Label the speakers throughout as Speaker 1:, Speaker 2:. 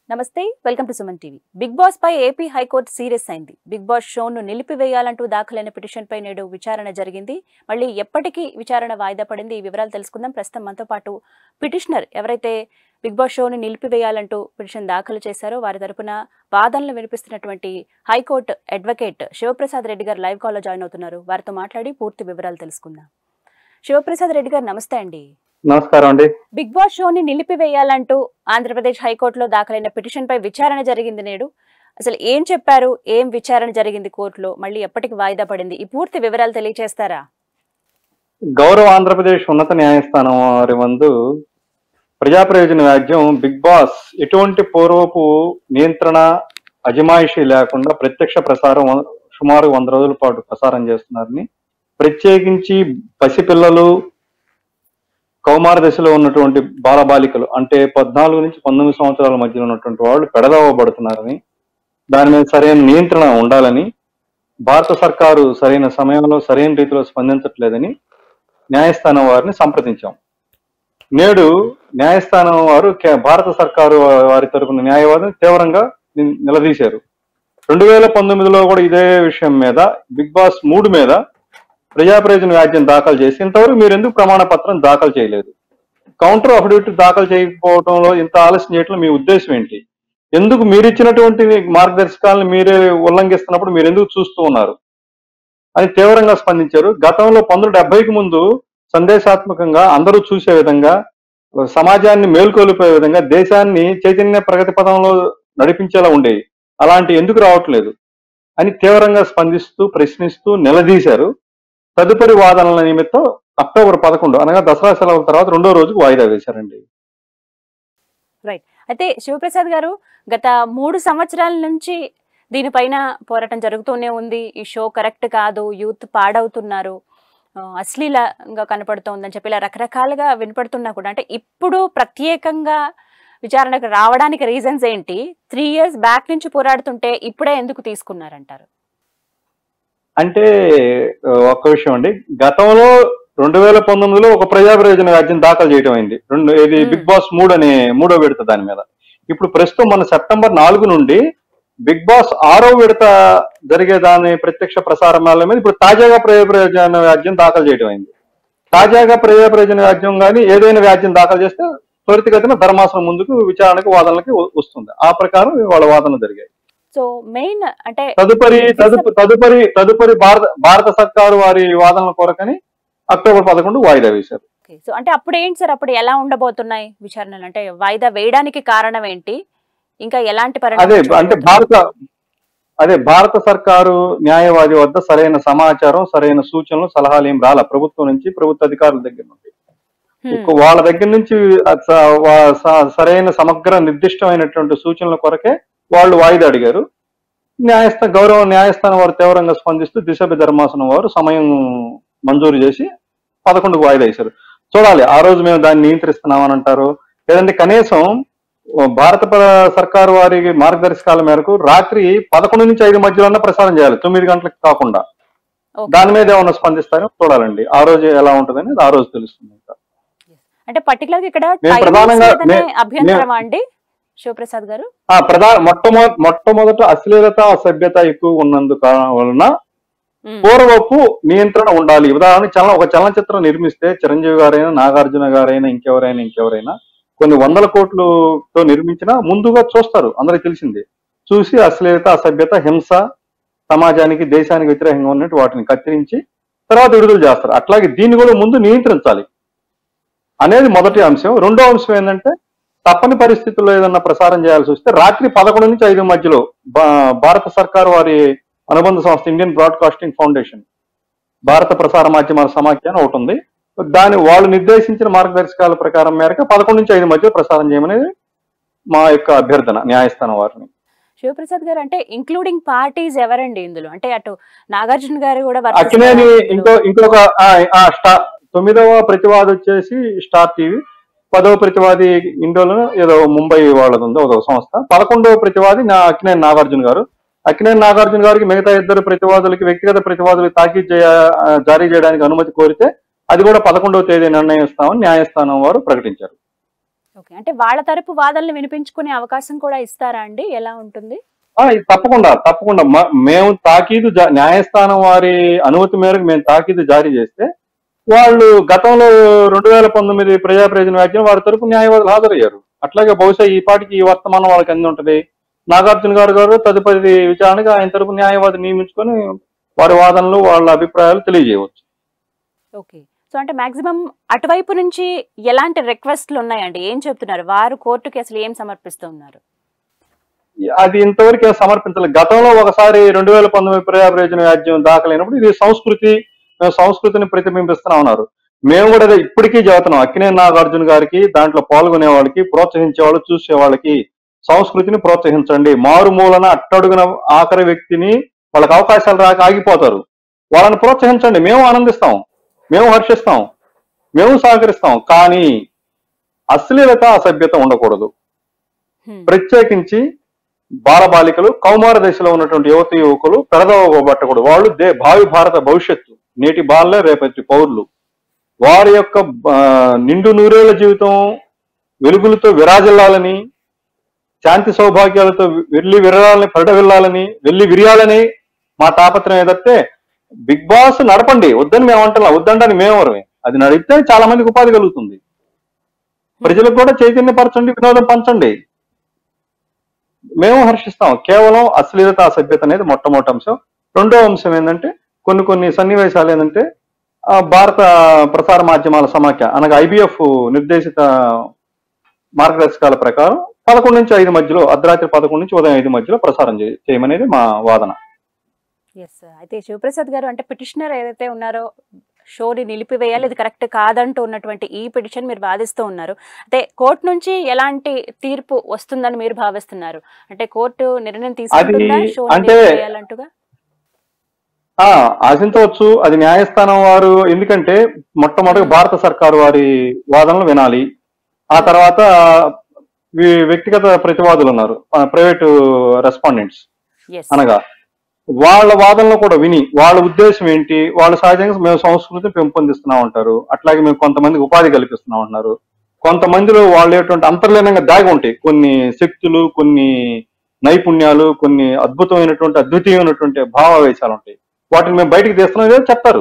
Speaker 1: నమస్తే welcome to Suman TV. Bigg Boss పై AP high court serious అయింది. బిగ్ బాస్ షోను నిలిపివేయాలంటూ దాఖలైన పిటిషన్ పై నేడు విచారణ జరిగింది. మళ్ళీ ఎప్పటికీ విచారణ వాయిదా పడింది. ఈ వివరాలు తెలుసుకుందాం. ప్రస్తుతం మనతో పాటు పిటిషనర్ ఎవరైతే బిగ్ బాస్ షోను నిలిపివేయాలంటూ పిటిషన్ దాఖలు చేశారో వారి తరపున వాదనలు వినిపిస్తున్నటువంటి హైకోర్టు అడ్వకేట్ శివప్రసాద్ రెడ్డి గారు లైవ్ కాల్లో జాయిన్ అవుతున్నారు. వారితో మాట్లాడి పూర్తి వివరాలు తెలుసుకుందాం. శివప్రసాద్ రెడ్డి గారు నమస్తే అండి.
Speaker 2: నమస్కారం అండి.
Speaker 1: బిగ్ బాస్ షోని నిలిపివేయాలంటూ ఆంధ్రప్రదేశ్ హైకోర్టులో దాఖలైన పిటిషన్ పై విచారణ జరిగింది నేడు. అసలు ఏం చెప్పారు, ఏం విచారణ జరిగింది కోర్టులో, మళ్ళీ ఎప్పటికి వాయిదా పడింది, ఈ పూర్తి వివరాలు తెలియజేస్తారా?
Speaker 2: గౌరవ ఆంధ్రప్రదేశ్ ఉన్నత న్యాయస్థానం వారి ముందు ప్రజా ప్రయోజన వ్యాజ్యం బిగ్ బాస్ ఎటువంటి పూర్వపు నియంత్రణ అజమాయిషీ లేకుండా ప్రత్యక్ష ప్రసారం సుమారు 100 రోజుల పాటు ప్రసారం చేస్తున్నారని, ప్రత్యేకించి పసిపిల్లలు కౌమార దశలో ఉన్నటువంటి బాలబాలికలు అంటే 14 నుంచి 19 సంవత్సరాల మధ్యలో ఉన్నటువంటి వాళ్ళు పెడదవబడుతున్నారని, దాని మీద సరైన నియంత్రణ ఉండాలని, భారత సర్కారు సరైన సమయంలో సరైన రీతిలో స్పందించట్లేదని న్యాయస్థానం వారిని సంప్రదించాం. నేడు న్యాయస్థానం వారు భారత సర్కారు వారి తరపున న్యాయవాదిని తీవ్రంగా నిలదీశారు. 2019లో కూడా ఇదే విషయం మీద బిగ్ బాస్ 3 మీద ప్రజా ప్రయోజన వ్యాజ్యం దాఖలు చేసి ఇంతవరకు మీరు ఎందుకు ప్రమాణ పత్రం దాఖలు చేయలేదు, కౌంటర్ అఫిడవిట్ దాఖలు చేయకపోవడంలో ఇంత ఆలస్యం చేయడంలో మీ ఉద్దేశం ఏంటి, ఎందుకు మీరు ఇచ్చినటువంటి మార్గదర్శకాలను మీరే ఉల్లంఘిస్తున్నప్పుడు మీరు ఎందుకు చూస్తూ ఉన్నారు అని తీవ్రంగా స్పందించారు. గతంలో 1970కి ముందు సందేశాత్మకంగా అందరూ చూసే విధంగా, సమాజాన్ని మేల్కొల్పే విధంగా, దేశాన్ని చైతన్య ప్రగతి పదంలో నడిపించేలా ఉండేవి, అలాంటి ఎందుకు రావట్లేదు అని తీవ్రంగా స్పందిస్తూ ప్రశ్నిస్తూ నిలదీశారు. తదుపరి వాదనల నిమిత్తం అక్టోబర్ 11 అనగా దసరా సెలవుల తర్వాత 2వ రోజుకు వాయిదా వేశారండి.
Speaker 1: రైట్. అయితే శివప్రసాద్ గారు, గత 3 సంవత్సరాల నుంచి దీనిపైన పోరాటం జరుగుతూనే ఉంది. ఈ షో కరెక్ట్ కాదు, యూత్ పాడవుతున్నారు, అశ్లీలంగా కనపడుతోందని చెప్పి ఇలా రకరకాలుగా వినపడుతున్నా కూడా, అంటే ఇప్పుడు ప్రత్యేకంగా విచారణకు రావడానికి రీజన్స్ ఏంటి? 3 ఇయర్స్ బ్యాక్ నుంచి పోరాడుతుంటే ఇప్పుడే ఎందుకు తీసుకున్నారంటారు?
Speaker 2: అంటే ఒక్క విషయం అండి, గతంలో 2019లో ఒక ప్రజా ప్రయోజన వ్యాజ్యం దాఖలు చేయడం అయింది. ఇది బిగ్ బాస్ 3 అనే 3వ విడత దాని మీద. ఇప్పుడు ప్రస్తుతం మన సెప్టెంబర్ 4 నుండి బిగ్ బాస్ 6వ విడత జరిగే దాని ప్రత్యక్ష ప్రసారాల మీద ఇప్పుడు తాజాగా ప్రజా ప్రయోజన వ్యాజ్యం దాఖలు చేయడం అయింది. తాజాగా ప్రజా ప్రయోజన వ్యాజ్యం కానీ ఏదైనా వ్యాజ్యం దాఖలు చేస్తే త్వరితగతిన ధర్మాసనం ముందుకు విచారణకు వాదనలకి వస్తుంది. ఆ ప్రకారం వాళ్ళ వాదనలు జరిగాయి.
Speaker 1: సో మెయిన్ అంటే
Speaker 2: తదుపరి భారత సర్కారు వారి వాదనల కొరకని అక్టోబర్ 11 వాయిదా వేశారు.
Speaker 1: సో అంటే అప్పుడు ఏంటి సార్, అప్పుడు ఎలా ఉండబోతున్నాయి విచారణలు? అంటే వాయిదా వేయడానికి కారణం ఏంటి? ఇంకా ఎలాంటి
Speaker 2: భారత సర్కారు న్యాయవాది వద్ద సరైన సమాచారం, సరైన సూచనలు, సలహాలు ఏం రాల ప్రభుత్వం నుంచి, ప్రభుత్వ అధికారుల దగ్గర నుండి. వాళ్ళ దగ్గర నుంచి సరైన సమగ్ర నిర్దిష్టమైనటువంటి సూచనల కొరకే వాళ్ళు వాయిదా అడిగారు. గౌరవ న్యాయస్థానం వారు తీవ్రంగా స్పందిస్తూ దిశభ ధర్మాసనం వారు సమయం మంజూరు చేసి 11కు వాయిదా వేశారు. చూడాలి, ఆ రోజు మేము దాన్ని నియంత్రిస్తున్నామని అంటారు, లేదంటే కనీసం భారత సర్కారు వారి మార్గదర్శకాల మేరకు రాత్రి 11 నుంచి 5 మధ్యలో ప్రసారం చేయాలి, 9 గంటలకు కాకుండా. దాని మీద ఏమన్నా స్పందిస్తారో చూడాలండి. ఆ రోజు ఎలా ఉంటుందని ఆ రోజు తెలుస్తుంది.
Speaker 1: అంటే పర్టికులర్ గా ఇక్కడ అభ్యంతరమా అండి శివప్రసాద్ గారు?
Speaker 2: మొట్టమొదట అశ్లీలత, అసభ్యత ఎక్కువ ఉన్నందుకు వలన పూర్వపు నియంత్రణ ఉండాలి. ఉదాహరణ ఒక చలనచిత్రం నిర్మిస్తే చిరంజీవి గారైనా, నాగార్జున గారైనా, ఇంకెవరైనా కొన్ని 100 కోట్లతో నిర్మించినా ముందుగా చూస్తారు, అందరికి తెలిసిందే. చూసి అశ్లీలత, అసభ్యత, హింస, సమాజానికి దేశానికి వ్యతిరేకంగా ఉన్నట్టు వాటిని కత్తిరించి తర్వాత విడుదల చేస్తారు. అట్లాగే దీన్ని కూడా ముందు నియంత్రించాలి అనేది మొదటి అంశం. రెండో అంశం ఏంటంటే, తప్పని పరిస్థితుల్లో ఏదన్నా ప్రసారం చేయాల్సి వస్తే రాత్రి 11 నుంచి 5 మధ్యలో భారత సర్కారు వారి అనుబంధ సంస్థ ఇండియన్ బ్రాడ్కాస్టింగ్ ఫౌండేషన్, భారత ప్రసార మాధ్యమాల సమాఖ్య అని ఒకటి ఉంది, వాళ్ళు నిర్దేశించిన మార్గదర్శకాల ప్రకారం మేరకు 11 నుంచి 5 మధ్య ప్రసారం చేయమనేది మా యొక్క అభ్యర్థన న్యాయస్థానం వారిని.
Speaker 1: శివప్రసాద్ గారు, అంటే ఇంక్లూడింగ్ పార్టీస్ ఎవరండి ఇందులో? అంటే అటు నాగార్జున గారు కూడా
Speaker 2: అక్కినేని, ఇంకొక 9వ ప్రతివాది వచ్చేసి స్టార్ టీవీ, 10వ ప్రతివాది ఇండోలో ఏదో ముంబై వాళ్ళది ఉంది ఒక సంస్థ, 11వ ప్రతివాది అక్కినేని నాగార్జున గారు. అక్కినేని నాగార్జున గారికి మిగతా 2 ప్రతివాదులకి వ్యక్తిగత ప్రతివాదులకు తాకీదు జారీ చేయడానికి అనుమతి కోరితే అది కూడా 11వ తేదీ నిర్ణయిస్తామని న్యాయస్థానం వారు ప్రకటించారు.
Speaker 1: ఓకే. అంటే వాళ్ళ తరపు వాదనలు వినిపించుకునే అవకాశం కూడా ఇస్తారా అండి? ఎలా ఉంటుంది?
Speaker 2: ఇది తప్పకుండా తప్పకుండా మేము తాకీదు న్యాయస్థానం వారి అనుమతి మేరకు మేము తాకీదు జారీ చేస్తే వాళ్ళు గతంలో 2019 ప్రజా ప్రయోజన వ్యాజ్యం వారి తరపు న్యాయవాదులు హాజరయ్యారు. అట్లాగే బహుశా ఈ పాటికి ఈ వర్తమానం వాళ్ళకి అంది ఉంటది. నాగార్జున గారు తదుపరి విచారణగా ఆయన తరపు న్యాయవాది నియమించుకొని వారి వాదనలు వాళ్ళ అభిప్రాయాలు తెలియజేయవచ్చు.
Speaker 1: ఓకే. సో అంటే మాక్సిమం అటువైపు నుంచి ఎలాంటి రిక్వెస్ట్లు ఉన్నాయండి? ఏం చెప్తున్నారు? వారు కోర్టుకి అసలు ఏం సమర్పిస్తున్నారు?
Speaker 2: అది ఇంతవరకు సమర్పించలేదు. గతంలో ఒకసారి 2019 ప్రజా ప్రయోజన వ్యాజ్యం దాఖలైనప్పుడు ఇది మేము సంస్కృతిని ప్రతిబింబిస్తున్నా ఉన్నారు. మేము కూడా ఇప్పటికీ చెబుతున్నాం, అక్కినేని నాగార్జున గారికి దాంట్లో పాల్గొనే వాళ్ళకి, ప్రోత్సహించే వాళ్ళు, చూసే వాళ్ళకి సంస్కృతిని ప్రోత్సహించండి. మారుమూలన అట్టడుగున ఆఖరి వ్యక్తిని వాళ్ళకి అవకాశాలు రాక ఆగిపోతారు, వాళ్ళని ప్రోత్సహించండి. మేము ఆనందిస్తాం, మేము హర్షిస్తాం, మేము సహకరిస్తాం. కానీ అశ్లీలత, అసభ్యత ఉండకూడదు. ప్రత్యేకించి బాలబాలికలు, కౌమార దశలో ఉన్నటువంటి యువతి యువకులు పెడదవబట్టకూడదు. వాళ్ళు భావి భారత భవిష్యత్తు, నేటి బాలలే రేపటి పౌరులు. వారి యొక్క నిండు నూరేళ్ల జీవితం వెలుగులతో విరాజిల్లాలని, శాంతి సౌభాగ్యాలతో వెళ్ళి విరియాలని మా తాపత్రయం ఏదైతే బిగ్ బాస్ నడపండి, వద్దని మేము అంటున్నాం. వద్దంటని మేమెవరమే. అది నడిపితే చాలా మందికి ఉపాధి కలుగుతుంది. ప్రజలకు కూడా చైతన్యపరచండి, వినోదం పంచండి. మేము హర్షిస్తాం. కేవలం అశ్లీలత, అసభ్యత అనేది మొట్టమొదటి అంశం. రెండో అంశం ఏంటంటే కొన్ని సన్నివేశాలు ఏంటంటే భారత ప్రసార మాధ్యమాల సమాఖ్య అనగా IBF నిర్దేశిత మార్గదర్శకాల ప్రకారం 11 నుంచి 5 మధ్యలో, అర్ధరాత్రి 11 నుంచి ఉదయం 5 మధ్యలో ప్రసారం చేయమనేది మా వాదన.
Speaker 1: అయితే శివప్రసాద్ గారు, అంటే పిటిషనర్ ఏదైతే ఉన్నారో షోని నిలిపివేయాలి, ఇది కరెక్ట్ కాదంటూ ఉన్నటువంటి ఈ పిటిషన్ మీరు వాదిస్తూ ఉన్నారు. అయితే కోర్టు నుంచి ఎలాంటి తీర్పు వస్తుందని మీరు భావిస్తున్నారు? అంటే కోర్టు నిర్ణయం తీసుకుంటుందా షోని నిలిపివేయాలంటుగా?
Speaker 2: ఆశించవచ్చు. అది న్యాయస్థానం వారు, ఎందుకంటే మొట్టమొదటి భారత సర్కారు వారి వాదనలు వినాలి. ఆ తర్వాత వ్యక్తిగత ప్రతివాదులు ఉన్నారు, ప్రైవేటు రెస్పాండెంట్స్, అనగా వాళ్ళ వాదనలు కూడా విని వాళ్ళ ఉద్దేశం ఏంటి, వాళ్ళు సహజంగా మేము సంస్కృతిని పెంపొందిస్తున్నాం అంటారు, అట్లాగే మేము కొంతమందికి ఉపాధి కల్పిస్తున్నాం అంటున్నారు. కొంతమందిలో వాళ్ళు ఏంటంటే అంతర్లీనంగా దాగి ఉంటాయి కొన్ని శక్తులు, కొన్ని నైపుణ్యాలు, కొన్ని అద్వితీయమైనటువంటి భావావేశాలు ఉంటాయి. వాటిని మేము బయటికి తీస్తున్నాం చెప్తారు.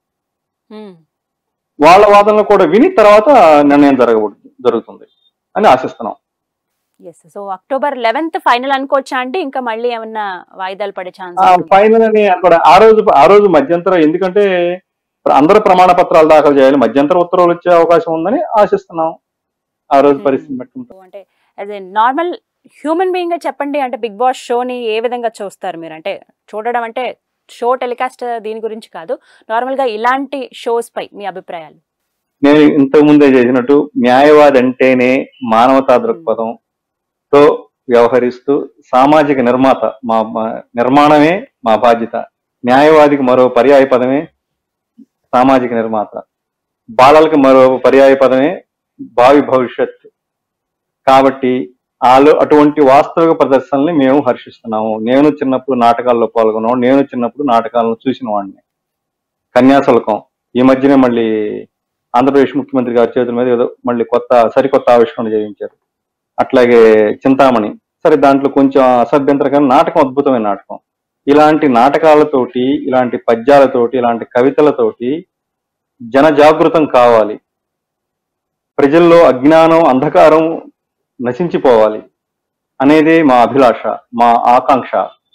Speaker 2: వాళ్ళ వాదనలు కూడా విని తర్వాత నిర్ణయం జరుగుతుంది అని ఆశిస్తున్నాం.
Speaker 1: సో అక్టోబర్ 11th ఫైనల్ అనుకోవచ్చా అండి? ఇంకా మళ్ళీ ఏమన్నా వాయిదాలు పడే ఛాన్స్?
Speaker 2: ఫైనల్ అని అక్కడ ఆ రోజు మధ్యంతరం, ఎందుకంటే అందరూ ప్రమాణ పత్రాలు దాఖలు చేయాలి, మధ్యంతర ఉత్తర్వులు వచ్చే అవకాశం ఉందని ఆశిస్తున్నాం. ఆ రోజు పరిస్థితి బట్టి.
Speaker 1: అంటే as a normal human being గా చెప్పండి, అంటే బిగ్ బాస్ షోని ఏ విధంగా చూస్తారు మీరు? అంటే చూడడం అంటే షో టెలికాస్ట్ దీని గురించి కాదు, నార్మల్ గా ఇలాంటి షోస్ పై మీ అభిప్రాయాలు?
Speaker 2: నేను ఇంతకు ముందే చేసినట్టు న్యాయవాది అంటేనే మానవతా దృక్పథం తో వ్యవహరిస్తూ సామాజిక నిర్మాత, మా నిర్మాణమే మా బాధ్యత. న్యాయవాదికి మరో పర్యాయ పదమే సామాజిక నిర్మాత, బాలలకు మరో పర్యాయ పదమే భావి భవిష్యత్. కాబట్టి అటువంటి వాస్తవిక ప్రదర్శనల్ని మేము హర్షిస్తున్నాము. నేను చిన్నప్పుడు నాటకాల్లో పాల్గొన్నాను, నేను చిన్నప్పుడు నాటకాలను చూసిన వాడిని. కన్యాశుల్కం ఈ మధ్యనే మళ్ళీ ఆంధ్రప్రదేశ్ ముఖ్యమంత్రి గారి చేతుల మీద ఏదో మళ్ళీ సరికొత్త ఆవిష్కరణ చేయించారు. అట్లాగే చింతామణి, సరే దాంట్లో కొంచెం అసభ్యంతరకమైన నాటకం, అద్భుతమైన నాటకం. ఇలాంటి నాటకాలతోటి, ఇలాంటి పద్యాలతోటి, ఇలాంటి కవితలతోటి జన జాగృతం కావాలి. ప్రజల్లో అజ్ఞానం, అంధకారం నశించిపోవాలి అనేది మా అభిలాష, మా ఆకాంక్ష.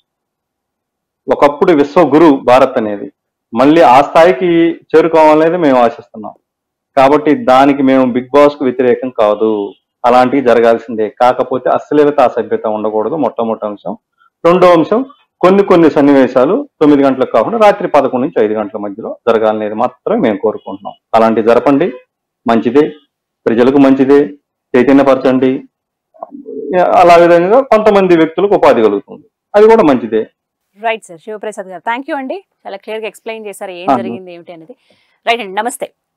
Speaker 2: ఒకప్పుడు విశ్వగురు భారత్ అనేది మళ్ళీ ఆ స్థాయికి చేరుకోవాలనేది మేము ఆశిస్తున్నాం. కాబట్టి దానికి మేము బిగ్ బాస్ కు వ్యతిరేకం కాదు, అలాంటివి జరగాల్సిందే. కాకపోతే అశ్లీలత, అసభ్యత ఉండకూడదు, మొట్టమొదటి అంశం. రెండో అంశం, కొన్ని సన్నివేశాలు 9 గంటలకు కాకుండా రాత్రి 11 నుంచి 5 గంటల మధ్యలో జరగాలనేది మాత్రమే మేము కోరుకుంటున్నాం. అలాంటివి జరపండి, మంచిదే, ప్రజలకు మంచిదే, చైతన్యపరచండి. అలా విధంగా కొంతమంది వ్యక్తులకు ఉపాధి కలుగుతుంది, అది కూడా మంచిదే.
Speaker 1: Right sir. శివప్రసాద్ గారు, థ్యాంక్ యూ అండి, చాలా క్లియర్ గా ఎక్స్ప్లెయిన్ చేశారు ఏం జరిగింది ఏమిటి అనేది. రైట్ అండి, నమస్తే.